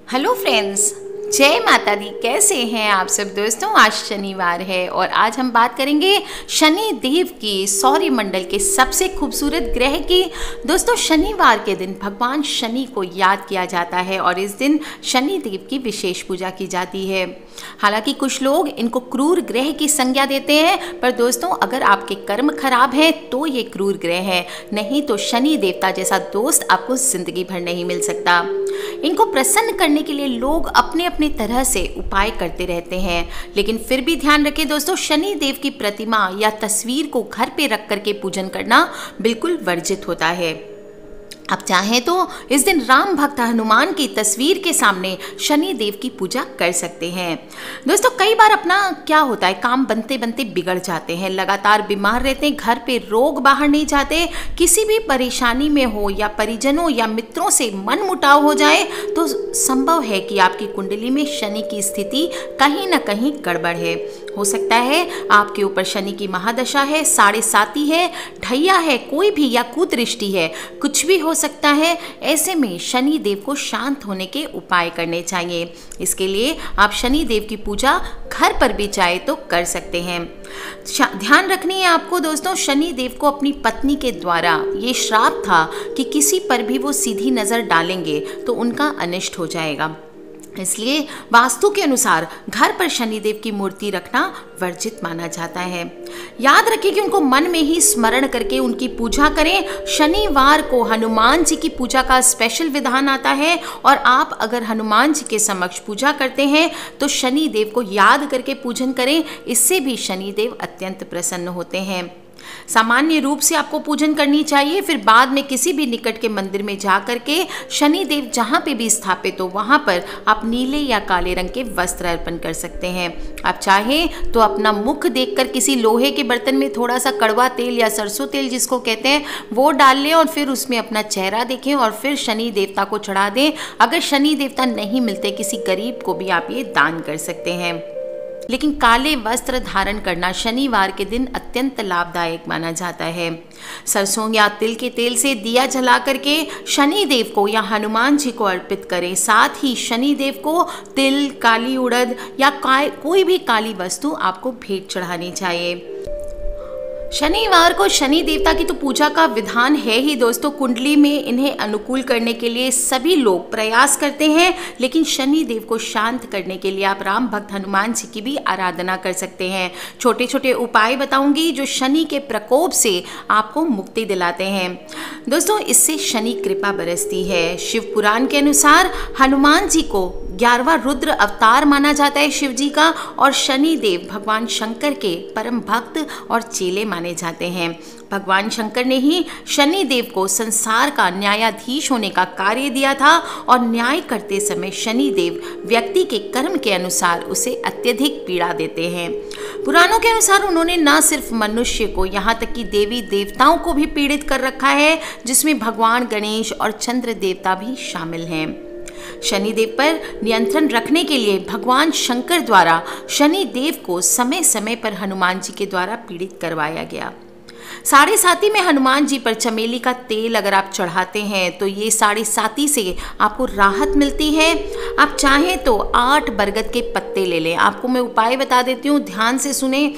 Hello friends, जय माता दी। कैसे हैं आप सब दोस्तों। आज शनिवार है और आज हम बात करेंगे शनि देव की सौर मंडल के सबसे खूबसूरत ग्रह की। दोस्तों, शनिवार के दिन भगवान शनि को याद किया जाता है और इस दिन शनि देव की विशेष पूजा की जाती है। हालांकि कुछ लोग इनको क्रूर ग्रह की संज्ञा देते हैं, पर दोस्तों अगर आपके कर्म खराब हैं तो ये क्रूर ग्रह है, नहीं तो शनि देवता जैसा दोस्त आपको जिंदगी भर नहीं मिल सकता। इनको प्रसन्न करने के लिए लोग अपने अपने तरह से उपाय करते रहते हैं, लेकिन फिर भी ध्यान रखें दोस्तों, शनि देव की प्रतिमा या तस्वीर को घर पे रख करके पूजन करना बिल्कुल वर्जित होता है। आप चाहें तो इस दिन राम भक्त हनुमान की तस्वीर के सामने शनि देव की पूजा कर सकते हैं। दोस्तों, कई बार अपना क्या होता है, काम बनते बनते बिगड़ जाते हैं, लगातार बीमार रहते हैं, घर पे रोग बाहर नहीं जाते, किसी भी परेशानी में हो या परिजनों या मित्रों से मन मुटाव हो जाए तो संभव है कि आपकी कुंडली में शनि की स्थिति कहीं ना कहीं गड़बड़ है। हो सकता है आपके ऊपर शनि की महादशा है, साढ़े साती है, ढैया है, कोई भी या कुदृष्टि है, कुछ भी हो सकता है। ऐसे में शनि देव को शांत होने के उपाय करने चाहिए। इसके लिए आप शनि देव की पूजा घर पर भी चाहे तो कर सकते हैं। ध्यान रखनी है आपको दोस्तों, शनि देव को अपनी पत्नी के द्वारा ये श्राप था कि किसी पर भी वो सीधी नज़र डालेंगे तो उनका अनिष्ट हो जाएगा। इसलिए वास्तु के अनुसार घर पर शनिदेव की मूर्ति रखना वर्जित माना जाता है। याद रखें कि उनको मन में ही स्मरण करके उनकी पूजा करें। शनिवार को हनुमान जी की पूजा का स्पेशल विधान आता है और आप अगर हनुमान जी के समक्ष पूजा करते हैं तो शनि देव को याद करके पूजन करें। इससे भी शनि देव अत्यंत प्रसन्न होते हैं। सामान्य रूप से आपको पूजन करनी चाहिए, फिर बाद में किसी भी निकट के मंदिर में जा करके शनि देव जहाँ पे भी स्थापित हो वहाँ पर आप नीले या काले रंग के वस्त्र अर्पण कर सकते हैं। आप चाहें तो अपना मुख देखकर किसी लोहे के बर्तन में थोड़ा सा कड़वा तेल या सरसों तेल जिसको कहते हैं वो डाल लें और फिर उसमें अपना चेहरा देखें और फिर शनि देवता को चढ़ा दें। अगर शनि देवता नहीं मिलते, किसी गरीब को भी आप ये दान कर सकते हैं। लेकिन काले वस्त्र धारण करना शनिवार के दिन अत्यंत लाभदायक माना जाता है। सरसों या तिल के तेल से दिया जला करके शनि देव को या हनुमान जी को अर्पित करें। साथ ही शनि देव को तिल, काली उड़द या कोई भी काली वस्तु आपको भेंट चढ़ानी चाहिए। शनिवार को शनि देवता की तो पूजा का विधान है ही दोस्तों। कुंडली में इन्हें अनुकूल करने के लिए सभी लोग प्रयास करते हैं, लेकिन शनि देव को शांत करने के लिए आप राम भक्त हनुमान जी की भी आराधना कर सकते हैं। छोटे छोटे उपाय बताऊंगी जो शनि के प्रकोप से आपको मुक्ति दिलाते हैं। दोस्तों, इससे शनि कृपा बरसती है। शिव पुराण के अनुसार हनुमान जी को 11वां रुद्र अवतार माना जाता है शिव जी का, और शनि देव भगवान शंकर के परम भक्त और चेले माने जाते हैं। भगवान शंकर ने ही शनि देव को संसार का न्यायाधीश होने का कार्य दिया था और न्याय करते समय शनि देव व्यक्ति के कर्म के अनुसार उसे अत्यधिक पीड़ा देते हैं। पुराणों के अनुसार उन्होंने न सिर्फ मनुष्य को, यहाँ तक कि देवी देवताओं को भी पीड़ित कर रखा है, जिसमें भगवान गणेश और चंद्र देवता भी शामिल हैं। शनिदेव पर नियंत्रण रखने के लिए भगवान शंकर द्वारा शनि देव को समय समय पर हनुमान जी के द्वारा पीड़ित करवाया गया। साढ़े साती में हनुमान जी पर चमेली का तेल अगर आप चढ़ाते हैं तो ये साढ़े साती से आपको राहत मिलती है। आप चाहें तो 8 बरगद के पत्ते ले लें। आपको मैं उपाय बता देती हूँ, ध्यान से सुने।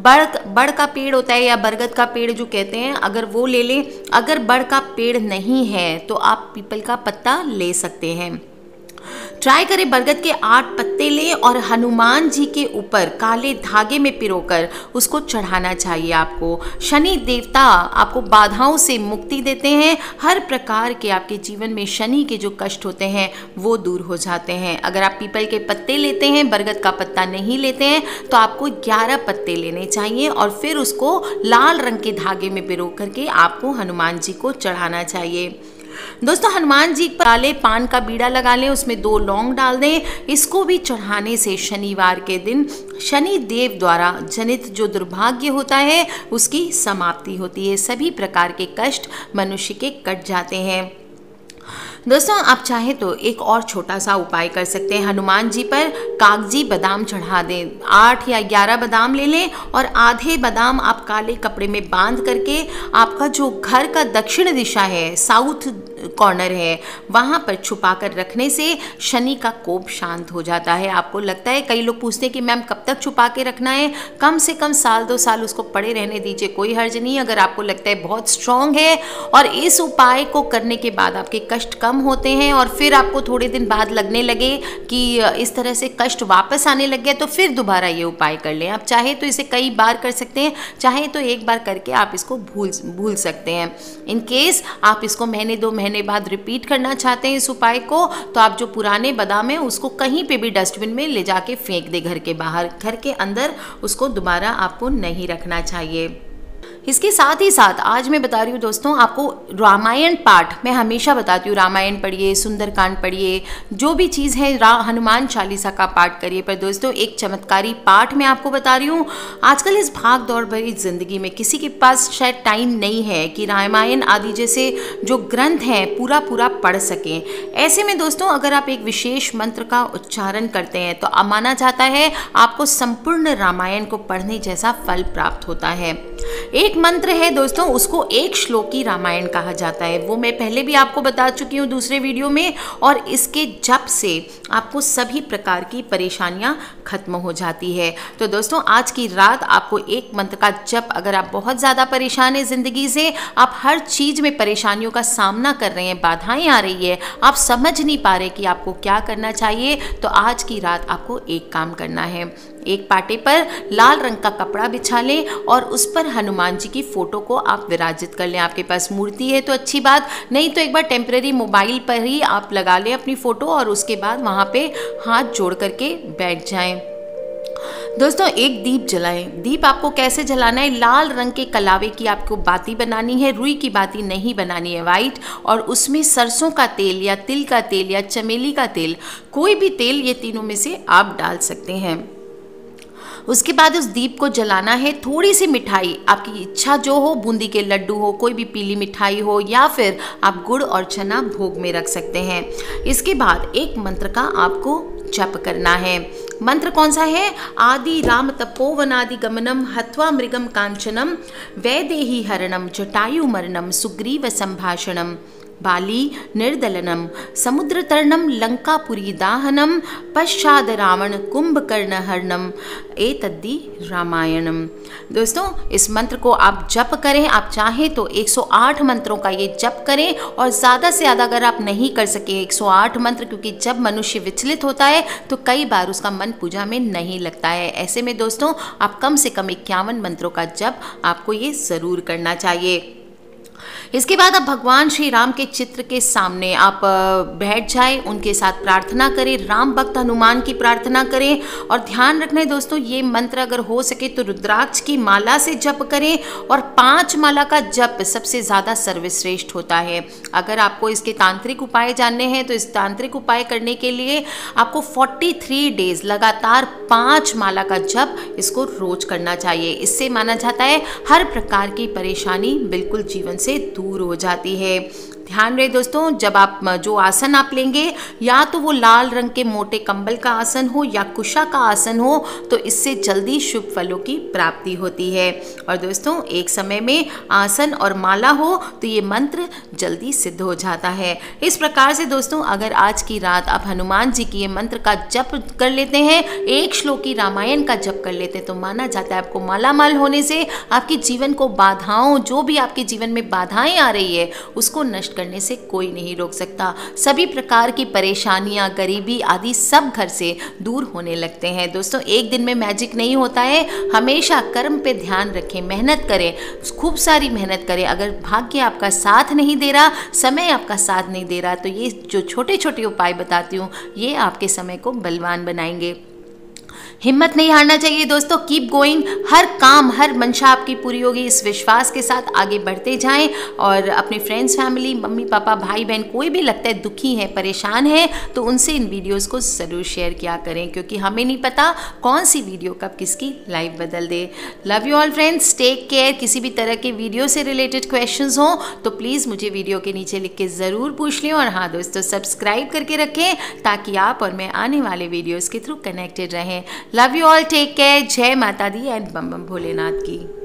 बड़ का पेड़ होता है या बरगद का पेड़ जो कहते हैं, अगर वो ले लें। अगर बड़ का पेड़ नहीं है तो आप पीपल का पत्ता ले सकते हैं। ट्राई करें, बरगद के 8 पत्ते लें और हनुमान जी के ऊपर काले धागे में पिरोकर उसको चढ़ाना चाहिए आपको। शनि देवता आपको बाधाओं से मुक्ति देते हैं। हर प्रकार के आपके जीवन में शनि के जो कष्ट होते हैं वो दूर हो जाते हैं। अगर आप पीपल के पत्ते लेते हैं, बरगद का पत्ता नहीं लेते हैं, तो आपको 11 पत्ते लेने चाहिए और फिर उसको लाल रंग के धागे में पिरो करके आपको हनुमान जी को चढ़ाना चाहिए। दोस्तों, हनुमान जी पर काले पान का बीड़ा लगा लें, उसमें 2 लौंग डाल दें। इसको भी चढ़ाने से शनिवार के दिन शनि देव द्वारा जनित जो दुर्भाग्य होता है उसकी समाप्ति होती है। सभी प्रकार के कष्ट मनुष्य के कट जाते हैं। दोस्तों, आप चाहें तो एक और छोटा सा उपाय कर सकते हैं। हनुमान जी पर कागजी बादाम चढ़ा दें। 8 या 11 बादाम ले लें और आधे बादाम आप काले कपड़े में बांध करके आपका जो घर का दक्षिण दिशा है, साउथ कॉर्नर है वहाँ पर छुपा कर रखने से शनि का कोप शांत हो जाता है। आपको लगता है, कई लोग पूछते हैं कि मैम कब तक छुपा के रखना है, कम से कम साल 2 साल उसको पड़े रहने दीजिए, कोई हर्ज नहीं। अगर आपको लगता है बहुत स्ट्रांग है और इस उपाय को करने के बाद आपके कष्ट कम होते हैं और फिर आपको थोड़े दिन बाद लगने लगे कि इस तरह से कष्ट वापस आने लग गया, तो फिर दोबारा ये उपाय कर लें। आप चाहे तो इसे कई बार कर सकते हैं, चाहे तो एक बार करके आप इसको भूल सकते हैं। इन केस आप इसको महीने 2 महीने बाद रिपीट करना चाहते हैं इस उपाय को, तो आप जो पुराने बादाम है उसको कहीं पे भी डस्टबिन में ले जाके फेंक दे, घर के बाहर। घर के अंदर उसको दोबारा आपको नहीं रखना चाहिए। इसके साथ ही साथ आज मैं बता रही हूँ दोस्तों, आपको रामायण पाठ मैं हमेशा बताती हूँ, रामायण पढ़िए, सुंदरकांड पढ़िए, जो भी चीज़ है हनुमान चालीसा का पाठ करिए। पर दोस्तों एक चमत्कारी पाठ मैं आपको बता रही हूँ। आजकल इस भाग दौड़ भरी ज़िंदगी में किसी के पास शायद टाइम नहीं है कि रामायण आदि जैसे जो ग्रंथ हैं पूरा पढ़ सकें। ऐसे में दोस्तों अगर आप एक विशेष मंत्र का उच्चारण करते हैं तो माना जाता है आपको संपूर्ण रामायण को पढ़ने जैसा फल प्राप्त होता है। एक मंत्र है दोस्तों, उसको एक श्लोकी रामायण कहा जाता है, वो मैं पहले भी आपको बता चुकी हूँ दूसरे वीडियो में। और इसके जप से आपको सभी प्रकार की परेशानियाँ खत्म हो जाती है। तो दोस्तों आज की रात आपको एक मंत्र का जप, अगर आप बहुत ज़्यादा परेशान हैं ज़िंदगी से, आप हर चीज़ में परेशानियों का सामना कर रहे हैं, बाधाएं आ रही है, आप समझ नहीं पा रहे कि आपको क्या करना चाहिए, तो आज की रात आपको एक काम करना है। एक पाटे पर लाल रंग का कपड़ा बिछा लें और उस पर हनुमान जी की फोटो को आप विराजित कर लें। आपके पास मूर्ति है तो अच्छी बात, नहीं तो एक बार टेम्परेरी मोबाइल पर ही आप लगा लें अपनी फ़ोटो और उसके बाद वहाँ पे हाथ जोड़ करके बैठ जाएं। दोस्तों एक दीप जलाएं। दीप आपको कैसे जलाना है, लाल रंग के कलावे की आपको बाती बनानी है, रुई की बाती नहीं बनानी है, वाइट, और उसमें सरसों का तेल या तिल का तेल या चमेली का तेल, कोई भी तेल, ये तीनों में से आप डाल सकते हैं। उसके बाद उस दीप को जलाना है। थोड़ी सी मिठाई, आपकी इच्छा जो हो, बूंदी के लड्डू हो, कोई भी पीली मिठाई हो, या फिर आप गुड़ और चना भोग में रख सकते हैं। इसके बाद एक मंत्र का आपको जप करना है। मंत्र कौन सा है? आदि राम तपोवनादि गमनम हत्वा मृगम कांचनम वैदेही हरणम जटायु मरणम सुग्रीव संभाषणम बाली निर्दलनम समुद्रतरणम लंकापुरी दाहनम पश्चाद रावण कुंभकर्ण हरणम एतद्दि रामायणम। दोस्तों इस मंत्र को आप जप करें, आप चाहें तो 108 मंत्रों का ये जप करें, और ज़्यादा से ज़्यादा अगर आप नहीं कर सके 108 मंत्र, क्योंकि जब मनुष्य विचलित होता है तो कई बार उसका मन पूजा में नहीं लगता है। ऐसे में दोस्तों आप कम से कम 51 मंत्रों का जप आपको ये ज़रूर करना चाहिए। इसके बाद आप भगवान श्री राम के चित्र के सामने आप बैठ जाएं, उनके साथ प्रार्थना करें, राम भक्त हनुमान की प्रार्थना करें। और ध्यान रखना है दोस्तों, ये मंत्र अगर हो सके तो रुद्राक्ष की माला से जप करें, और 5 माला का जप सबसे ज़्यादा सर्वश्रेष्ठ होता है। अगर आपको इसके तांत्रिक उपाय जानने हैं तो इस तांत्रिक उपाय करने के लिए आपको 43 डेज लगातार 5 माला का जप इसको रोज करना चाहिए। इससे माना जाता है हर प्रकार की परेशानी बिल्कुल जीवन से दूर हो जाती है। ध्यान रहे दोस्तों, जब आप जो आसन आप लेंगे, या तो वो लाल रंग के मोटे कंबल का आसन हो या कुशा का आसन हो, तो इससे जल्दी शुभ फलों की प्राप्ति होती है। और दोस्तों एक समय में आसन और माला हो तो ये मंत्र जल्दी सिद्ध हो जाता है। इस प्रकार से दोस्तों अगर आज की रात आप हनुमान जी की ये मंत्र का जप कर लेते हैं, एक श्लोकी रामायण का जप कर लेते हैं, तो माना जाता है आपको मालामाल होने से, आपके जीवन को बाधाओं, जो भी आपके जीवन में बाधाएं आ रही है उसको नष्ट करने से कोई नहीं रोक सकता। सभी प्रकार की परेशानियां, गरीबी आदि सब घर से दूर होने लगते हैं। दोस्तों एक दिन में मैजिक नहीं होता है, हमेशा कर्म पे ध्यान रखें, मेहनत करें, खूब सारी मेहनत करें। अगर भाग्य आपका साथ नहीं दे रहा, समय आपका साथ नहीं दे रहा, तो ये जो छोटे छोटे उपाय बताती हूँ ये आपके समय को बलवान बनाएंगे। हिम्मत नहीं हारना चाहिए दोस्तों, कीप गोइंग। हर काम, हर मंशा आपकी पूरी होगी, इस विश्वास के साथ आगे बढ़ते जाएं। और अपने फ्रेंड्स, फैमिली, मम्मी पापा, भाई बहन, कोई भी लगता है दुखी है, परेशान है, तो उनसे इन वीडियोस को ज़रूर शेयर किया करें, क्योंकि हमें नहीं पता कौन सी वीडियो कब किसकी लाइफ बदल दे। Love you all friends, take care. किसी भी तरह के वीडियो से रिलेटेड क्वेश्चंस हो तो प्लीज़ मुझे वीडियो के नीचे लिख के ज़रूर पूछ लें। और हाँ दोस्तों, सब्सक्राइब करके रखें ताकि आप और मैं आने वाले वीडियोज़ के थ्रू कनेक्टेड रहें। Love you all, take care. जय माता दी एंड बम बम भोलेनाथ की।